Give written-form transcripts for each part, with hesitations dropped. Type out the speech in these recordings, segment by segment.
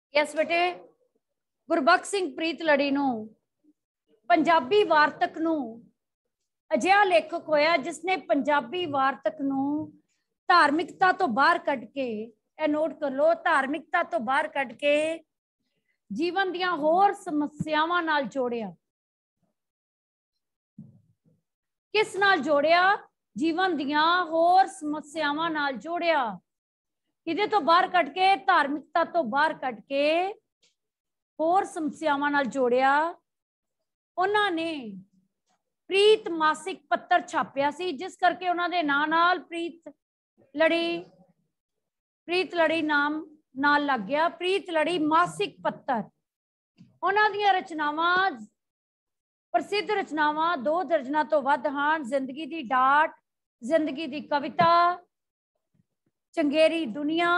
Yes बेटे, गुरबख्श सिंह प्रीतलड़ी नूं पंजाबी वार्तक नूं अजिहा लेखक होया जिसने पंजाबी वार्तक नूं धार्मिकता तो बाहर कढ़ के, ए नोट कर लो, धार्मिकता तो बाहर कढ़ के जीवन दियां होर समस्यावां नाल जोड़िया। किस नाल जोड़िया? जीवन दियां होर समस्यावां नाल जोड़िया। किदे तो बाहर कढ़ के? धार्मिकता तो बाहर कढ़ के होर समस्यावां नाल जोड़िया। उन्हां ने प्रीत मासिक पत्र छापिया सी, जिस करके उन्होंने नां नाल प्रीतलड़ी नाम नाल लग गया। प्रीतलड़ी मासिक पत्र। उन्हां दीयां रचनावां, प्रसिद्ध रचनावां 2 दर्जनां तो वध हन। जिंदगी दी डाट, जिंदगी दी कविता, चंगेरी दुनिया,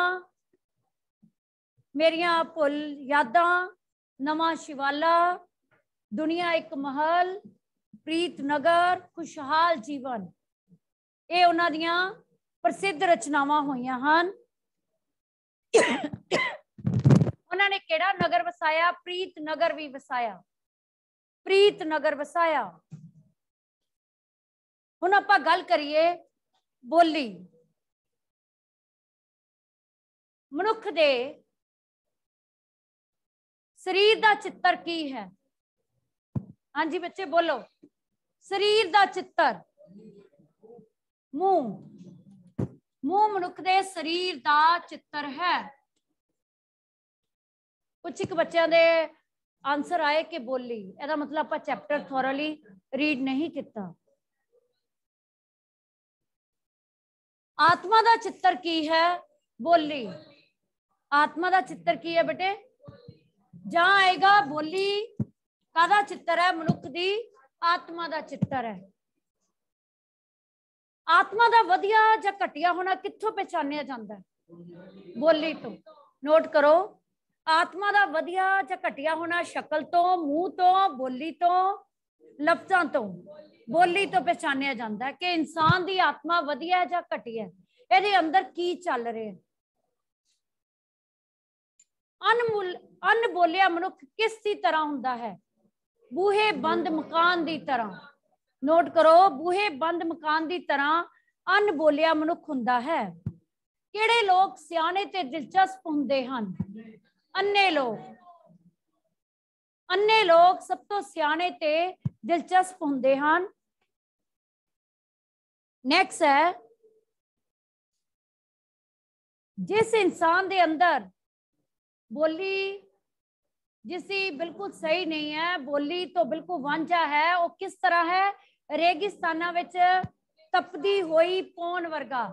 मेरियां भुल यादां, नवां शिवाला, दुनिया एक महल, प्रीत नगर, खुशहाल जीवन, ये उन्हां दियां प्रसिद्ध रचनावां होईयां हन। उन्होंने केड़ा नगर वसाया? प्रीत नगर भी वसाया, प्रीत नगर वसाया। हुण आपां गल करिए बोली। मनुख दे शरीर दा चित्र की है? हाँ जी बच्चे बोलो। शरीर दा चित्र, मुंह। मुंह मनुख दे शरीर दा चित्र है। कुछ एक बच्चों दे आंसर आए कि बोली, एदा मतलब आप चैप्टर थोरली रीड नहीं किया। आत्मा दा चित्र की है? बोली। आत्मा दा चित्र की है बेटे? जहां आएगा बोली कादा चित्र है? मनुख दी आत्मा दा चित्र है। आत्मा दा वधिया जां घटिया होना कित्थों पहचानिया जाता है? बोली तो। नोट करो, आत्मा दा वधिया जां घटिया होना शक्ल तो, मुंह तो, बोली तो, लफ्जां तो। बोली तो पहचानिया जाता है कि इंसान दी आत्मा वधिया है जां घटिया है, इहदे अंदर की चल रहा है। अनबोलिया मनुख किस दी तरह हुंदा है? बूहे बंद मकान दी तरह। नोट करो, बूहे बंद मकान दी तरह अनबोलिया मनुख हुंदा है। किहड़े लोग सियाणे ते दिलचस्प हुंदे हन? अन्ने लोग। अन्ने लोग सब तो सियाणे ते दिलचस्प हुंदे हन। नेक्स्ट है, जिस इंसान दे अंदर बोली जिसकी बिल्कुल सही नहीं है, बोली तो बिल्कुल वांझा है, वो किस तरह है? रेगिस्ताना विच तपदी हुई पौन वर्गा।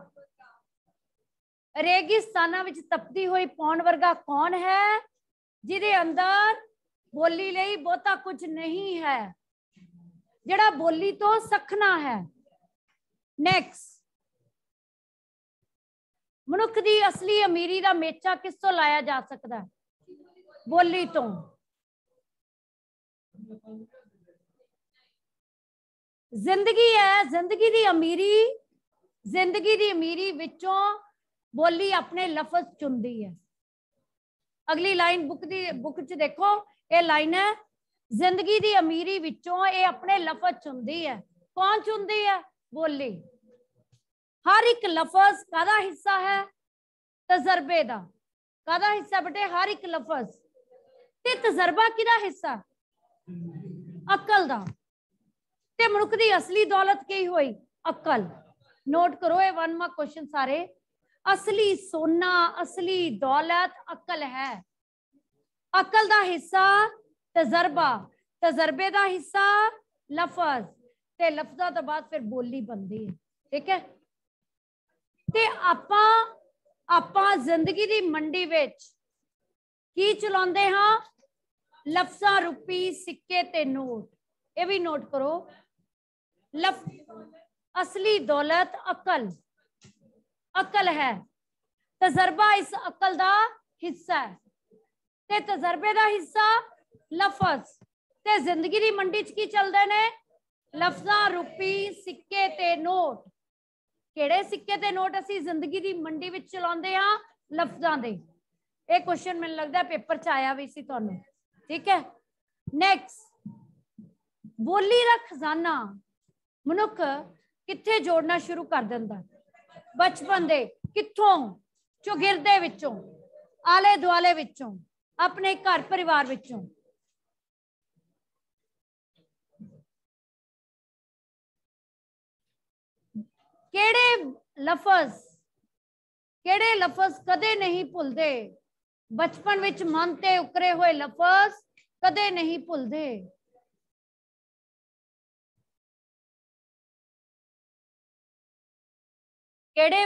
रेगिस्ताना विच तपदी हुई पौन वर्गा कौन है? जिहदे अंदर बोली लई बहुता कुछ नहीं है, जिहड़ा बोली तो सखना है। नेक्स्ट, मनुख दी असली अमीरी दा मेचा किस तो लाया जा सकता है? बोली तो। जिंदगी है, जिंदगी दी अमीरी विचों बोली अपने लफज चुनती है। अगली लाइन बुक च देखो, ये लाइन है, जिंदगी दी अमीरी विचों ये अपने लफज चुनती है। कौन चुनती है? बोली। हर एक लफज कादा हिस्सा है? तजर्बे दा। कादा हिस्सा बेटे? हर एक लफज। ते तजर्बा किदा हिस्सा? अकल दा। ते मनुख दी असली दौलत की हुई? अकल। नोट करो, ये 1 मार्क क्वेश्चन सारे। असली सोना, असली दौलत अकल है। अकल दा हिस्सा तजर्बा, तजर्बे दा हिस्सा लफज, ते लफजा तो बाद फिर बोली बनती है। ठीक है, ते आपां जिंदगी दी मंडी विच की चलाते हाँ? लफ्जा रूपी सिक्के ते नोट। ये भी नोट करो, असली दौलत अकल, अकल है। तजर्बा इस अकल दा हिस्सा है, ते तजर्बे दा हिस्सा लफज, ते जिंदगी दी मंडी च की चलदे ने? लफ्जा रूपी सिक्के ते नोट। किहड़े सिक्के ते नोट असी जिंदगी दी मंडी विच चलाते हाँ? लफ्जां दे। ये क्वेश्चन मैंने लगता है पेपर च आया भी सी तुहानू, ठीक है। नैक्सट, बोली दा खजाना मनुख कित्थे जोड़ना शुरू कर दिंदा? बचपन दे कित्थों? चौगिरदे विचों, आले दुआले विचों, अपने घर परिवार विचों। केड़े लफज कदे नहीं भुलदे? बचपन विच मन ते उकरे हुए लफज कदे नहीं भुलदे। केड़े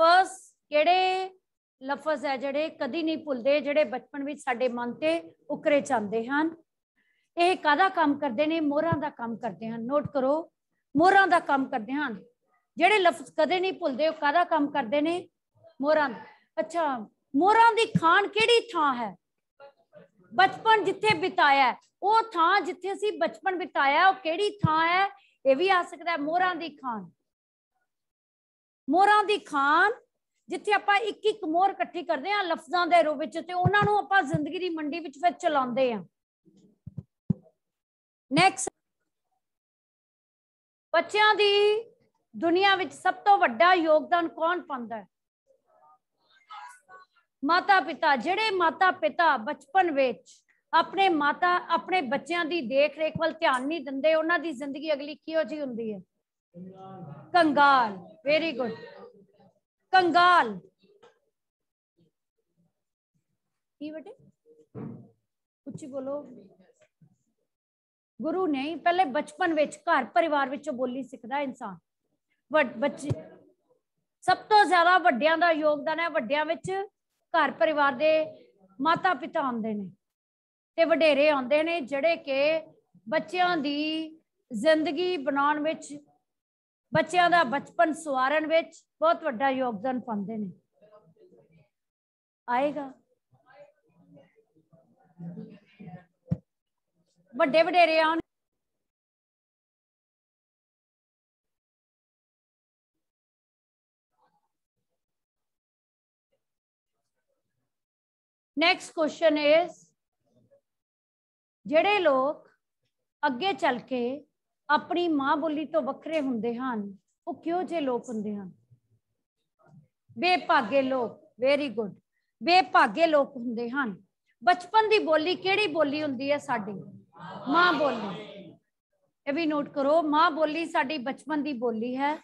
लफज है जेड़े कदी नहीं भुलदे, जेड़े बचपन विच साडे मन ते उकरे जांदे हन। ये कादा काम करते हैं? मोहरां दा काम करते हैं। नोट करो, मोहरां दा काम करते हैं। जेड़े लफ्ज कदे नहीं भुलदे वो कादा काम करते हैं? मोहरां। अच्छा, मोहरां दी खान केड़ी थां है? बचपन जिथे बिताया, वो थां जिथे असी बचपन बिताया वो केड़ी थां है? ये भी आ सकता है मोहरां दी खान। मोहरां दी खान जिथे आपां एक एक मोहर इकट्ठी करते हैं लफ्जां दे रूप विच, ते उन्हां नूं आपां जिंदगी दी मंडी विच फिर चलाउंदे हैं। नैक्सट, बच्चों की दुनिया विच सब तो वड्डा योगदान कौन पांदा है? माता पिता। जेड़े माता पिता बचपन विच अपने बच्चों की देख रेख वाल ध्यान नहीं दिंदे, उन्हां दी जिंदगी अगली किहो जी हुंदी है? कंगाल। वेरी गुड, कंगाल। की बेटे उच्ची बोलो। गुरु नहीं, पहले बचपन विच घर परिवार विचों बोली सीखदा इंसान। बच्चे सब तो ज्यादा वड्डियां दा योगदान है, वड्डियां विच घर परिवार दे माता पिता आंदे ने ते वडेरे आंदे ने, जेड़े के बच्चों दी जिंदगी बनाउण विच, बच्चों दा बचपन सवारन विच बहुत वड्डा योगदान पांदे ने। आएगा वड्डे वडेरे आन। नेक्स्ट क्वेश्चन इज, जेड़े लोग अगे चल के अपनी मां बोली तो वखरे हुंदे हन, वो क्यों जे लोग हुंदे हन? बेभागे लोग। वेरी गुड, बेभागे लोग हुंदे हन। बचपन दी बोली केड़ी बोली हुंदी है? साडी मां बोली। ये भी नोट करो, मां बोली साडी बचपन दी बोली है।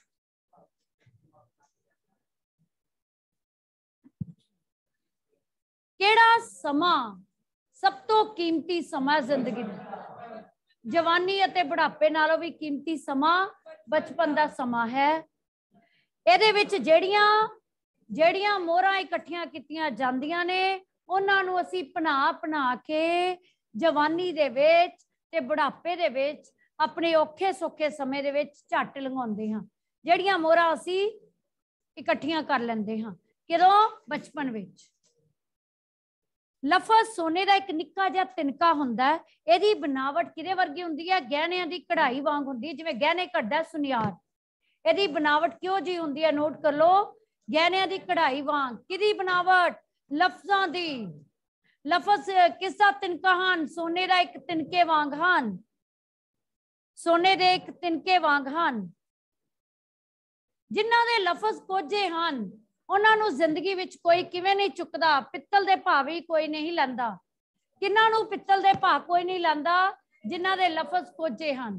केड़ा समा सब तो कीमती समा जिंदगी में? जवानी अते बुढ़ापे नालों भी कीमती समा बचपन दा समा है। ਇਹਦੇ ਵਿੱਚ ਜਿਹੜੀਆਂ ਮੋਹਰਾਂ ਇਕੱਠੀਆਂ ਕੀਤੀਆਂ ਜਾਂਦੀਆਂ ਨੇ, ਉਹਨਾਂ ਨੂੰ ਅਸੀਂ ਬਣਾ ਕੇ ਜਵਾਨੀ ਦੇ ਵਿੱਚ ਤੇ ਬੁਢਾਪੇ ਦੇ ਵਿੱਚ ਆਪਣੇ ਔਖੇ ਸੌਖੇ ਸਮੇਂ ਦੇ ਵਿੱਚ ਝੱਟ ਲੰਘਾਉਂਦੇ ਹਾਂ। ਜਿਹੜੀਆਂ ਮੋਹਰਾਂ ਅਸੀਂ ਇਕੱਠੀਆਂ ਕਰ ਲੈਂਦੇ ਹਾਂ ਕਿਦੋਂ? ਬਚਪਨ ਵਿੱਚ। लफज सोने का एक निक्का जिहा तिनका हुंदा है, इहदी बनावट किहदे वर्गी हुंदी है? गहणियां दी कढ़ाई वांग हुंदी है, जिवें गहने कढ़दा सुनियार। इहदी बनावट किहो जी हुंदी है? नोट कर लो, गहणियां दी कढ़ाई वांग। किहदी बनावट? लफजां दी। लफज किसदा तिनका हन? सोने का एक तिनके वांग हन। सोने दे एक तिनके वांग हन। जिन्हां दे लफज कोझे हन उन्होंने जिंदगी विच कोई किवें नहीं चुकदा, पित्तल दे भाव ही कोई नहीं लैंदा। किन्हां नूं पित्तल दे भाव कोई नहीं लैंदा? जिन्हां दे लफज कोझे हन।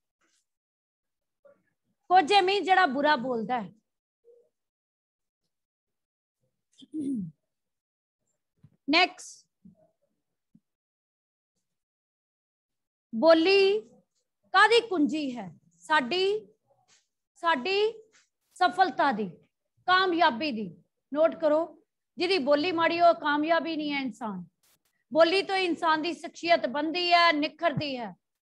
कोझे मीन जिहड़ा बुरा बोलदा है। नेक्स्ट, बोली कादी कुंजी है? साडी सफलता दी, कामयाबी दी। नोट करो, जिहदी बोली माड़ी हो कामयाबी नहीं है इंसान। बोली तो इंसान की शख्सियत बनती है, निखरती है।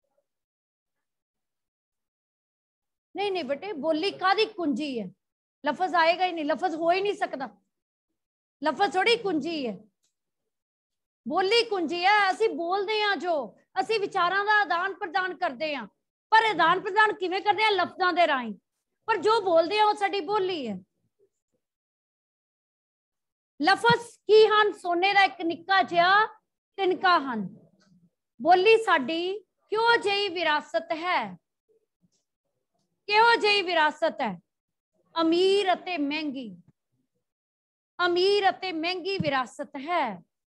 नहीं बेटे, बोली कादी कुंजी है? लफज आएगा ही नहीं, लफज हो ही नहीं सकता। लफज थोड़ी कुंजी है, बोली कुंजी है। असी बोलते हैं, जो असी विचारां दा आदान प्रदान करते हैं, पर आदान प्रदान किवें करते हैं? लफ्जां दे राहीं। पर जो बोलते हैं वो साडी बोली है। लफज की हन सोने का एक निक्का जिहा तिनका हन। बोली साडी क्यों जही विरासत है, क्यों जही विरासत है, अमीर अते महंगी, अमीर अते महंगी विरासत है।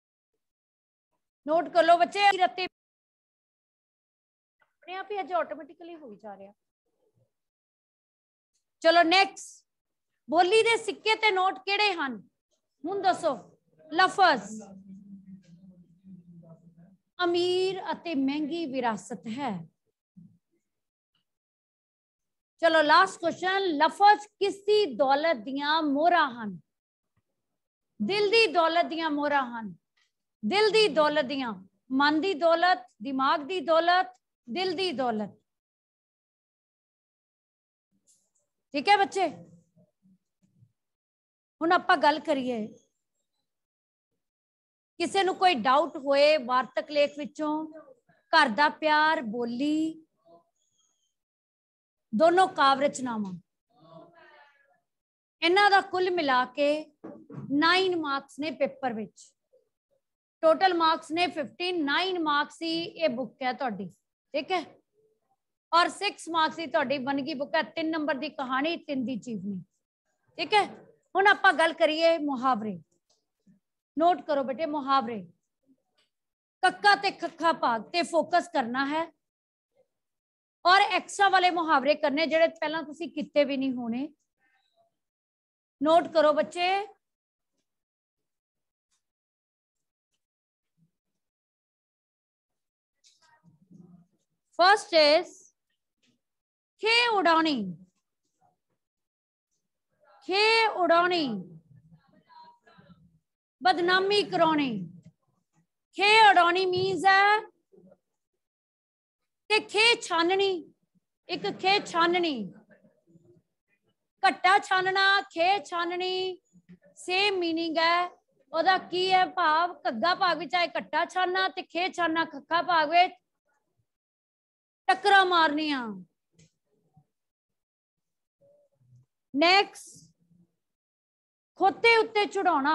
नोट कर लो बच्चे, अमीर अते अपने आप ही अज ऑटोमेटिकली हो जा रहा। चलो नेक्स्ट, बोली दे सिक्के ते नोट केड़े हन, हुण दसो। लफज अमीर अते महंगी विरासत है। चलो लास्ट क्वेश्चन, लफज किसदी दौलत दियां मोहरां हन, दिल दी दौलत दियां मोहरां हन। दिल दी दौलत दियां, मन दी दौलत, दिमाग दी दौलत, दिल दी दौलत। ठीक है बच्चे, हुण आपां गल करिए, किसी नूं कोई डाउट होए वार्तक लेख विचों, घर दा प्यार, बोली, दोनों काव्य रचनावां, इन्हां दा कुल मिला के 9 मार्क्स ने पेपर विच। टोटल मार्क्स ने 15, 9 मार्क्स ही ये बुक है तुहाडी। ठीक है, और 6 मार्क्स ही तुहाडी बनगी बुक है। 3 नंबर की कहानी, 3 दी जीवनी। ठीक है, हुण आपां गल करिए मुहावरे। नोट करो बेटे मुहावरे। कक्का ते खक्खा भाग ते फोकस करना है, और एक्स्ट्रा वाले मुहावरे करने जेडे पहला तुसी किते भी नहीं होने। नोट करो बच्चे। फर्स्ट इज खे उड़ानी, खे उड़ानी, बदनामी करानी। खे उड़ानी मीन्स है कि खे छाननी, एक खे छाननी, घट्टा छानना, खे छाननी सेम मीनिंग है। ओदा की है भाव, घग्गा भाग विच आए घट्टा छानना ते खे छानना खक्खा भाग विच टक्करा मारनिया। नेक्स्ट, खोते उत्ते चढ़ाना।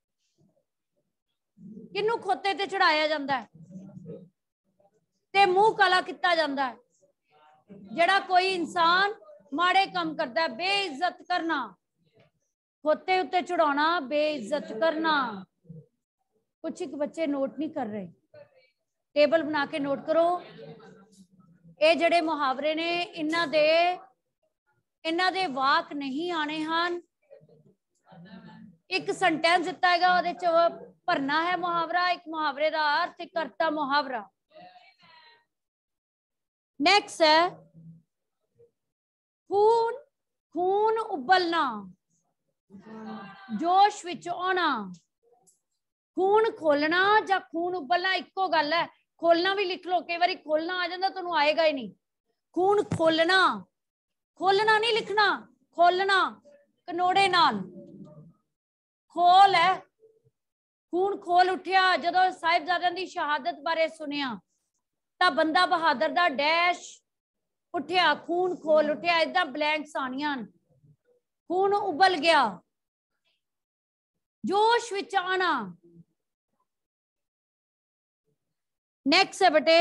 किनू खोते ते चढ़ाया जाता है ते मुंह काला किया जाता है, जेड़ा कोई इंसान माड़े काम करता है। बेइज्जत करना, खोते उत्ते चढ़ाना, बेइज्जत करना। कुछ एक बच्चे नोट नहीं कर रहे, टेबल बना के नोट करो। ये जड़े मुहावरे ने इन्हां दे वाक नहीं आने हन। एक सेंटेंस दिता है, ਉਹਦੇ ਚ भरना है मुहावरा, एक मुहावरे का अर्थ, एक करता मुहावरा। नेक्स्ट है खून, खून उबलना, जोश विच आना। खून खोलना या खून उबलना इको गल है। खोलना भी लिख लो, कई बार खोलना आ जाता तुहानू आएगा ही नहीं। खून खोलना, खोलना नहीं लिखना, खोलना कनोड़े नाल, खोल है। खून खोल उठिया जदों साहिबजादियां दी शहादत बारे सुनिया तां बंदा बहादुर दा डैश उठिया, खून खोल उठिया। इदां ब्लैंक्स आनियां। खून उबल गया, जोश विच आना। नेक्स्ट है बेटे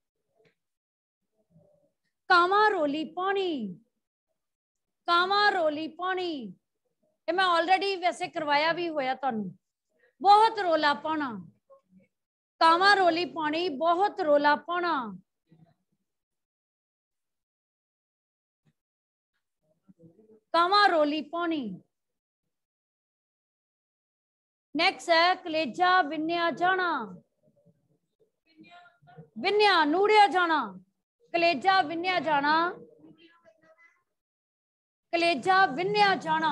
कावां रोली पानी, कावां रोली पानी। ये मैं ऑलरेडी वैसे करवाया भी होया तुहानू। बहुत रोला पाना, कावां रोली पानी, बहुत रोला पाना। कावां रोली पानी। नेक्स्ट है कलेजा विन्या जाना, विन्या नूड़िया जाना, कलेजा विन्या जाना, कलेजा विन्या जाना।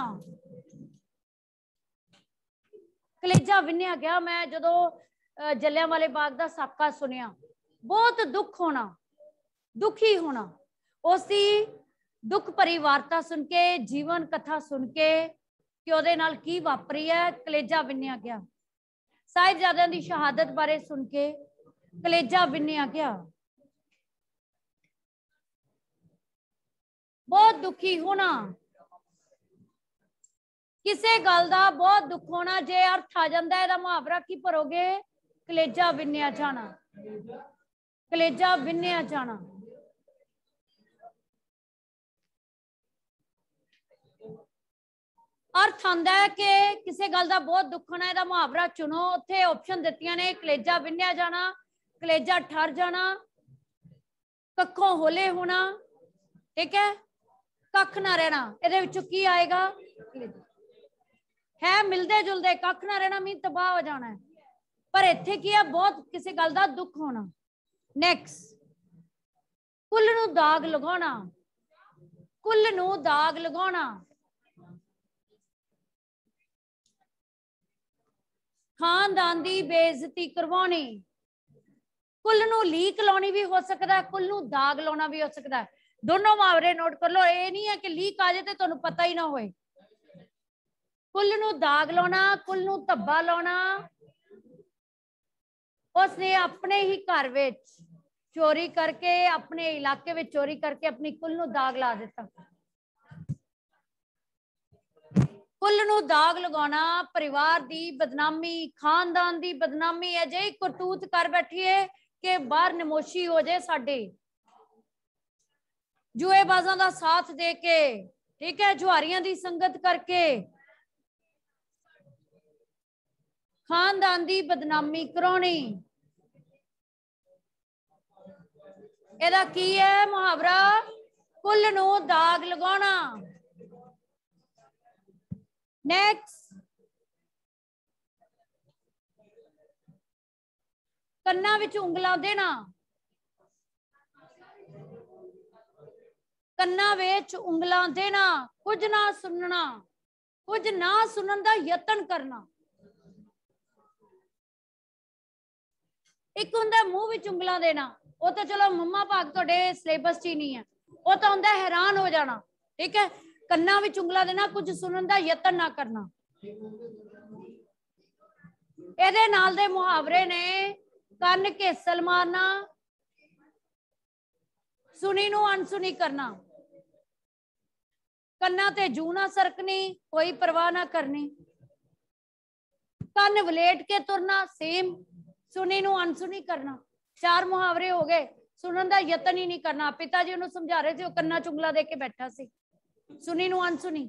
कलेजा विन्या गया। मैं जदों जलियांवाले बाग का साका सुनिया, बहुत दुख होना, दुखी होना। उसकी दुख भरी वार्ता सुन के, जीवन कथा सुन के कि ਉਹਦੇ ਨਾਲ की वापरी है, कलेजा विन्या गया। साहिबजादियां दी शहादत बारे सुन के कलेजा विन्या गया। बहुत दुखी होना। किसी गल का बहुत दुख होना, जे अर्थ आ जाता है मुहावरा की भरोगे, कलेजा विन्निया जाना, कलेजा विन्निया जाना। अर्थ आंदा है कि किसी गल का बहुत दुख होना, यदा मुहावरा चुनो। उत्थे ऑप्शन दित्तियां ने, कलेजा विन्निया जाना, कलेजा ठर जाना, कखों होले होना, ठीक है, कख ना रहना। इहदे विचों की आएगा? है मिलते जुलते, कख ना रहना मीन तबाह हो जाना है, पर इत्थे की है? बहुत किसी गल का दुख होना। नैक्सट, कुल नूं दाग लगाना, कुल नूं दाग लगाना, खानदान की बेइज्जती करवानी। कुल नूं लीक लाउणी भी हो सकता है, कुल नूं दाग लाउणा भी हो सकता है। दोनों मुहावरे नोट कर लो, ये नहीं है कि लीक आ जाए तो तुहानूं पता ही ना होए। कुल नूं दाग लाउणा, कुल नूं धब्बा लाउणा। उसने अपने ही घर विच चोरी करके, अपने इलाके में चोरी करके अपनी कुल नूं दाग ला दिता। कुल नूं दाग लगाना परिवार की बदनामी, खानदान की बदनामी है। जे करतूत कर बैठी है कि बाहर नमोशी हो जाए साडे, जुएबाजां का साथ दे के, ठीक है, जुआरियां की संगत करके खानदान की बदनामी करानी। एदा की है मुहावरा? कुल नूं दाग लगाना। नेक्स्ट, कन्ना विच उंगलां देना, कन्ना विच उंगलां देना, कुछ ना सुनना, कुछ ना सुनन दा यतन करना। एक हुंदा मूंह विच उंगलां देना, वो तो चलो मम्मा भाग तुहाडे सिलेबस च ही नहीं है, वो तो हुंदा हैरान हो जाना, ठीक है। कन्ना विच उंगलां देना, कुछ सुनन दा यतन ना करना। ਇਹਦੇ ਨਾਲ ਦੇ मुहावरे ने ਕੰਨ ਘੇਸਲ मारना, सुनी नूं अनसुनी करना, कन्ना ते जू ना सरकनी, कोई परवाह ना करनी, कन्न वलेट के तुरना, सेम, सुनी नूं अनसुनी करना। 4 मुहावरे हो गए। सुनन दा यतन ही नहीं करना, पिता जी उन्होंने समझा रहे थे, कन्ना चुंगला दे के बैठा सी, सुनी नूं अनसुनी।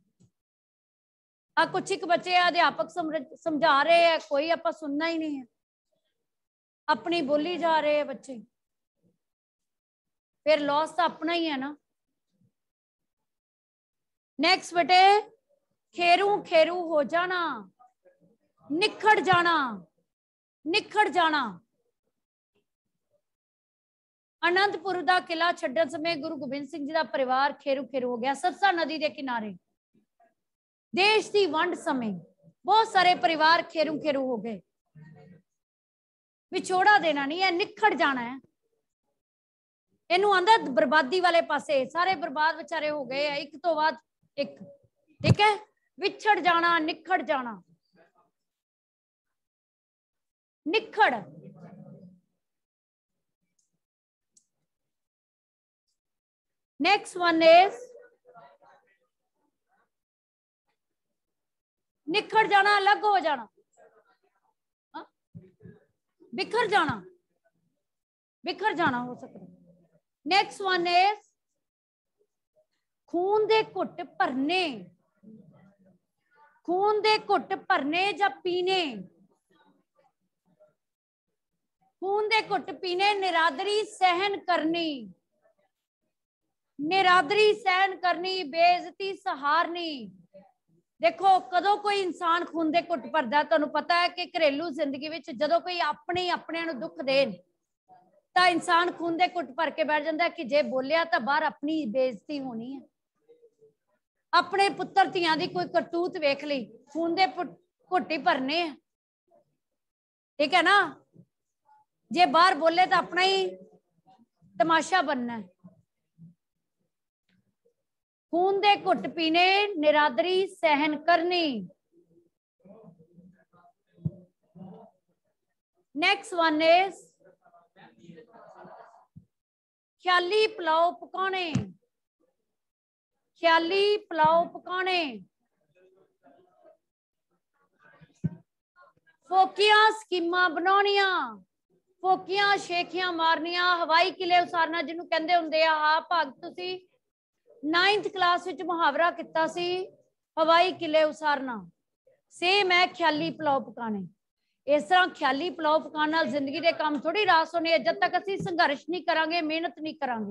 कुछ एक बच्चे अध्यापक समझा रहे हैं, कोई आप सुनना ही नहीं है, अपनी बोली जा रहे हैं बच्चे, फिर लॉस तो अपना ही है ना। नेक्स्ट बेटे, खेरू खेरू हो जाना, निखड़ जाना, निखड़ जाना। आनंदपुर का किला छड्डण समय गुरु गोबिंद सिंह जी का परिवार खेरू खेरू हो गया। सरसा नदी के किनारे देश की वंड समय बहुत सारे परिवार खेरू खेरू हो गए। विछोड़ा देना नहीं है, निखड़ जाना है। इनू आंदा बर्बादी वाले पासे, सारे बर्बाद बेचारे हो गए, एक तो बाद एक, ठीक है। विछड़ जाना, निखड़ जाना, निखड़। नेक्स्ट वन इज निखड़ जाना, अलग हो जाना, बिखर जाना, बिखर जाना हो सकता है। नेक्स्ट वन इज खून दे घुट भरने, खून दे घुट भरने या पीने, खून दे घुट पीने, निरादरी सहन करनी, निरादरी सहन करनी, बेइज्जती सहारनी। देखो कदों कोई इंसान खून दे घुट भरदा, तुहानूं पता है कि घरेलू जिंदगी विच जदों कोई अपने अपने नूं दुख देन तां इंसान खून दे घुट भर के बैठ जांदा कि जे बोलिया तां बाहर अपनी बेइज्जती होनी है। अपने पुत्र धियां दी कोई करतूत वेख ली, खून दे घुट ही भरने, ठीक है ना। जे बाहर बोले तो अपना ही तमाशा बनना है। खून दे घुट पीने, निरादरी सहन करनी। नेक्स्ट वन इज ख्याली पुलाव पकाने, ख्याली पुलाव पकाने। फोकियां स्कीमां बनाउणियां, फोकियां शेखियां मारनियां, हवाई किले उसारना जिन्हों कहंदे हुंदे आ। हाँ भाग तुसी 9th क्लास विच मुहावरा किता सी, हवाई किले उसारना। सेम है ख्याली पुलाव पकाने। इस तरह ख्याली पुलाव पकाने नाल जिंदगी दे काम थोड़ी रास होने है। जब तक असीं संघर्ष नहीं करांगे, मेहनत नहीं करांगे।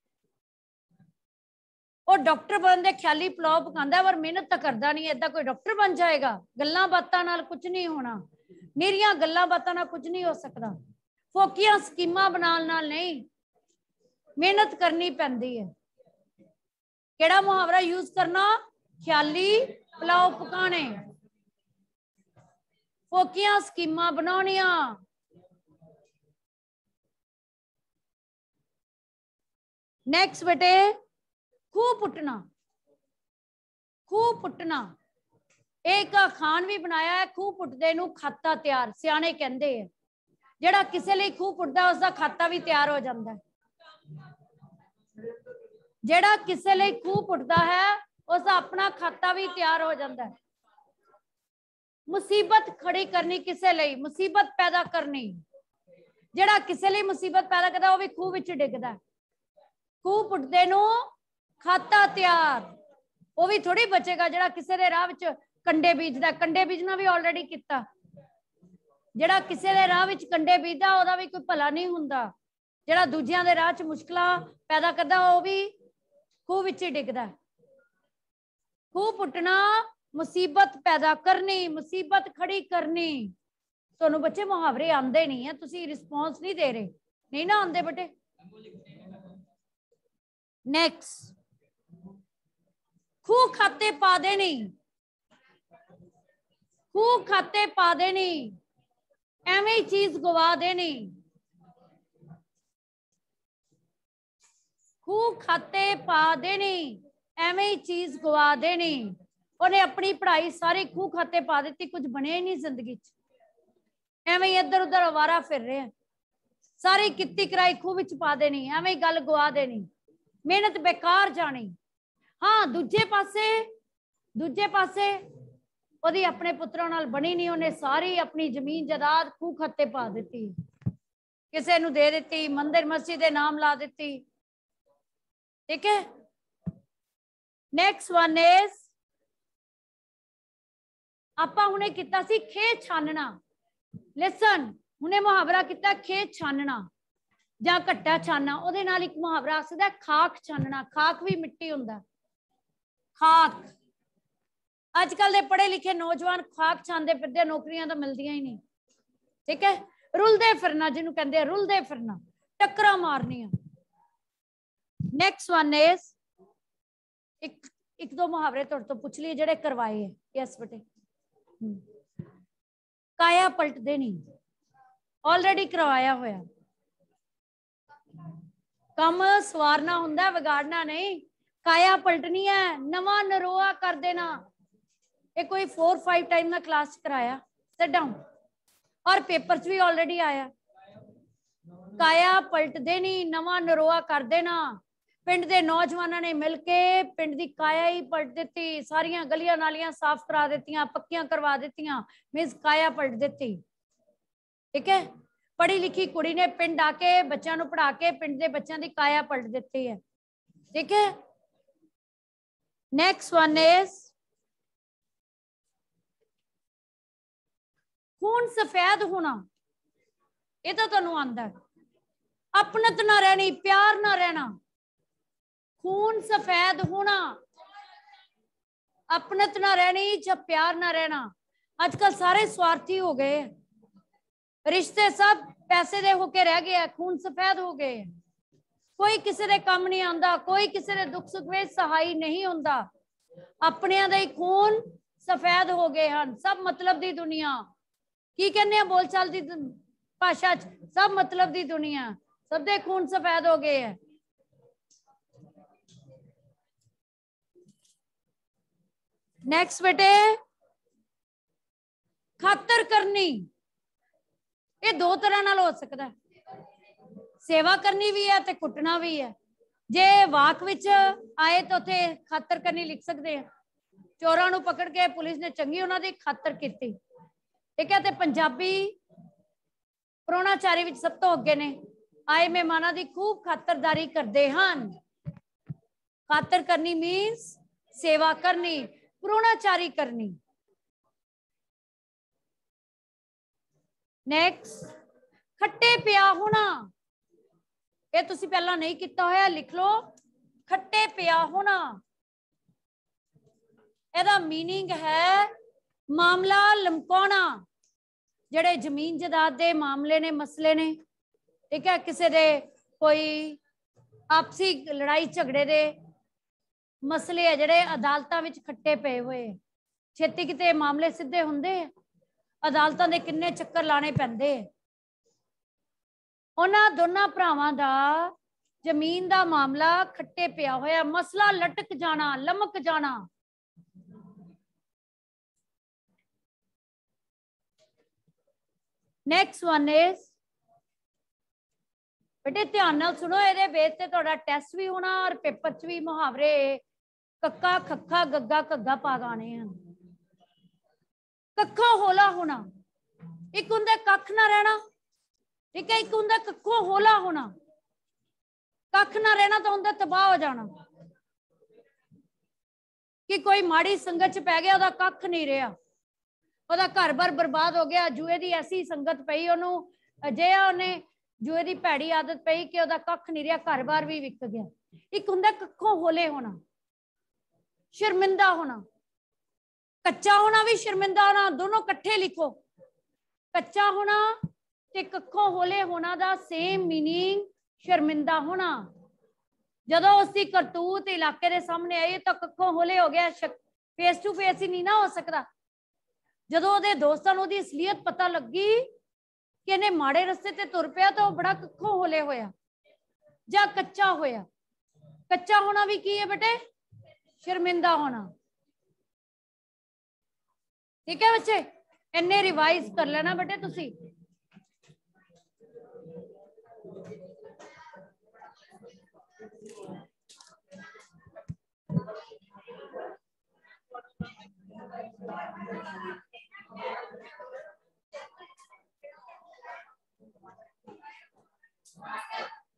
और डॉक्टर बनते ख्याली पुलाव पकांदा पर मेहनत तो करता नहीं। ऐदा कोई डॉक्टर बन जाएगा? गल्लां बातां नाल कुछ नहीं होना, निरियां गल्लां बातां नाल कुछ नहीं हो सकता। फोकियां स्कीमां बनाउण नाल नहीं, मेहनत करनी पैंदी है। केड़ा मुहावरा यूज करना? ख्याली पुलाव पकाने, फोकियां स्कीमां बनाउणियां। नेक्स्ट बेटे, खूह पुट्टना। खूह पुट्टना एक खान भी बनाया है। खूह पुट्टदे नूं खाता तैयार, सियाणे कहंदे है। जिहड़ा किसे लई खूह पुट्टदा उसदा खाता भी तैयार हो जाता है। जिहड़ा किसे लई खूह पुट्टदा है उसदा अपना खाता भी तैयार हो जाता है। मुसीबत खड़ी करनी किसे लई, मुसीबत पैदा करनी। जिहड़ा किसे लई मुसीबत पैदा करदा वो भी खूह विच डिगदा है। खूह पुट्टदे नूं खाता तैयार, वो भी थोड़ी बचेगा। जिहड़ा किसे दे राह विच कंडे बीजदा, कंडे बीजना भी ऑलरेडी किता। जिहड़ा किसे दे राह विच कंडे बीजदा ओहदा भी कोई भला नहीं हुंदा। जिहड़ा दूजियां दे राह च मुश्किलां पैदा करदा वो भी खूह विच ही डिगदा। खूह पुट्टना मुसीबत पैदा करनी, मुसीबत खड़ी करनी। तुहानू बच्चे मुहावरे आंदे नहीं है, तुसी रिस्पॉन्स नहीं दे रहे। नहीं ना आंदे बेटे? नेक्स्ट, खूह खाते पा देनी। खूह खाते पा देनी, एवें ही चीज गवा देनी। खूह खाते पा देनी, एवें ही चीज गवा देनी। उन्हें अपनी पढ़ाई सारी खूह खाते पा दी, कुछ बने ही नहीं जिंदगी च। एवें ही इधर उधर अवारा फिर रहे हैं। सारी कित्ती कराई खूह विच पा देनी, एवें ही गल गवा देनी, मेहनत बेकार जानी। हाँ दूजे पासे ओदी अपने पुत्रों नाल बनी नहीं। उन्हें सारी अपनी जमीन जायदाद खूह खाते पा दी, किसे नूं दे दी, मंदिर मस्जिद दे नाम ला दी। ठीक है। नेक्स्ट वन इज आपां हुणे कीता सी खेत छानना। लिसन, हुणे मुहावरा कीता खेत छानना जां घट्टा छानना। ओहदे नाल एक मुहावरा आ सकदा खाक छानना। खाक भी मिट्टी हुंदा। खाक अजकल दे पढ़े लिखे नौजवान खाक छानदे फिरदे, नौकरियां तो मिलदियां ही नहीं। ठीक है। रुलदे फिरना जिन्हों कहंदे आ, रुलदे फिरना, टक्करां मारनियां। नेक्स्ट वन इज एक दो मुहावरे तुहाडे तो पुछ लिए जेडे करवाए है। यस बेटे, काया पलटदे नहीं, ऑलरेडी करवाया होया। कम सवारना हुंदा, विगाड़ना नहीं। काया पलटनी है, नवा नरोआ कर देना। ये कोई 4-5 टाइम ना क्लास कराया। Sit down. और पेपर च भी ऑलरेडी आया। काया पलटदे नहीं, नवा नरोआ कर देना। पिंड दे नौजवानों ने मिलके पिंड दी काया ही पलट दी। सारियां गलियां नालियां साफ करा दित्तियां, पक्कियां करवा दित्तियां, मींस काया पलट दी। ठीक है। पढ़ी लिखी कुड़ी ने पिंड आके बच्चों को पढ़ा के पिंड के बच्चों की काया पलट दी है। ठीक है। नेक्स्ट वन इज खून सफेद होना। ये तो तुहानू आंदा है। अपनत ना रहनी, प्यार ना रहना। खून सफेद होना, अपनत ना रहनी, जब प्यार ना रहना। आजकल सारे स्वार्थी हो गए, रिश्ते सब पैसे दे होके रह गए, खून सफेद हो गए। कोई किसी दे काम नहीं आंदा, कोई किसी दे दुख सुख में सहाई नहीं होंदा। अपनियां दे खून सफेद हो गए हैं। सब मतलब दी दुनिया की कहने बोल चाल दी भाषा च, सब मतलब दी दुनिया, सब दे खून सफेद हो गए हैं। नेक्स्ट बेटे, खातर करनी। ये दो तरह नाल हो सकता है, सेवा करनी भी है ते कुटना भी है। जे वाक विच आए तो उथे खातर करनी लिख सकते हैं। चोरां नूं पकड़ के पुलिस ने चंगी उन्हां दी खातर कीती। ठीक है, तो पंजाबी ਪ੍ਰਾਹੁਣਾਚਾਰੀ ਵਿੱਚ सब तो अगे ने। आए मेहमानों की खूब खातरदारी करते हैं। खातर करनी मीन्स सेवा करनी, ਪ੍ਰਾਹੁਣਾਚਾਰੀ करनी। नेक्स्ट, खट्टे पिया होना। ये तुसी पहला नहीं किया होया, लिख लो खट्टे पिया होना। ਇਹਦਾ मीनिंग है मामला लमकाना। ਜਿਹੜੇ ਜ਼ਮੀਨ ਜਾਇਦਾਦ ਦੇ मामले ने, मसले ने, ठीक है, किसी दे कोई आपसी लड़ाई झगड़े दे मसले है ਜਿਹੜੇ अदालतां विच खट्टे पे हुए। छेती किते मामले सीधे हुंदे, अदालतां दे किन्ने चक्कर लाने पैंदे। उन्हां दोनों भरावां दा जमीन दा मामला खट्टे पिया होया, मसला लटक जाना, लमक जाना। नेक्स्ट वन इज, बेटे ध्यान नाल सुनो, ये बेस से तुहाडा टेस्ट भी होना और पेपर च भी मुहावरे कक्का खक्खा गग्गा घग्गा पा गाने हैं। कक्खा होला होना, एक हुंदा कख ना रहना, ठीक है, एक हुंदा कक्खों होला होना। कख ना रहना तो हुंदा तबाह हो जाना, कि कोई माड़ी संगत च पै गया, ओहदा कख नहीं रहा, ओहदा घर बार बर्बाद हो गया। जुए की ऐसी संगत पई ओनू, जिहा उन्हें जुए की भैड़ी आदत पई कि ओहदा कख नहीं रहा, घर बार भी विक गया। एक हुंदा कखों होले होना, शर्मिंदा होना। कच्चा होना भी शर्मिंदा होना, दोनों कट्ठे लिखो। कच्चा होना ते कखों होले होना दा सेम मीनिंग शर्मिंदा होना। जदों उसकी करतूत इलाके के सामने आई तो कखों होले हो गया, फेस टू फेस ही नहीं ना हो सकता। जदों ਉਹਦੇ ਦੋਸਤਾਂ ਨੂੰ ਉਹਦੀ ਅਸਲੀਅਤ पता लगी कि ਇਹਨੇ माड़े रस्ते ते तुर पिया, तो बड़ा कखों होले होया ਜਾਂ कच्चा होया। कच्चा होना भी की है बेटे, शर्मिंदा होना। ठीक है बच्चे, इन्ने रिवाइज कर लेना बेटे तुसी।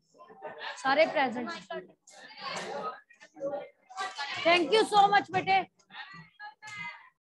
सारे present. Thank you so much बेटे।